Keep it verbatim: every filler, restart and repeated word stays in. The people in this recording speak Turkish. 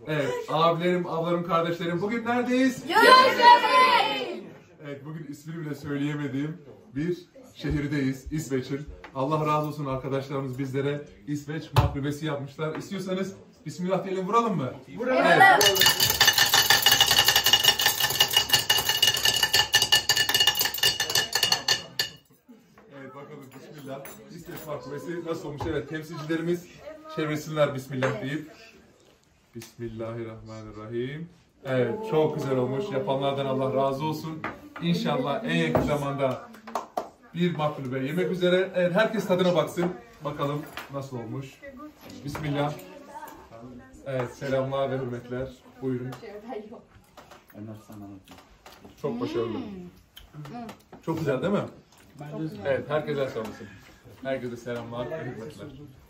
Evet, abilerim, ablarım, kardeşlerim bugün neredeyiz? Göztepe! Evet, bugün ismini bile söyleyemediğim bir şehirdeyiz, İsveç'in. Allah razı olsun arkadaşlarımız bizlere İsveç maklubesi yapmışlar. İstiyorsanız Bismillah diyelim, vuralım mı? Vuralım. Evet. Evet, bakalım Bismillah. İsveç maklubesi nasıl olmuş? Evet, temsilcilerimiz çevirsinler Bismillah deyip. Bismillahirrahmanirrahim. Evet, çok güzel olmuş. Yapanlardan Allah razı olsun. İnşallah en yakın zamanda bir maklube yemek üzere. Evet, herkes tadına baksın. Bakalım nasıl olmuş. Bismillah. Evet, selamlar ve hürmetler. Buyurun. Çok başarılı. Çok güzel değil mi? Evet, herkese sağ olasın. Herkese selamlar ve hürmetler.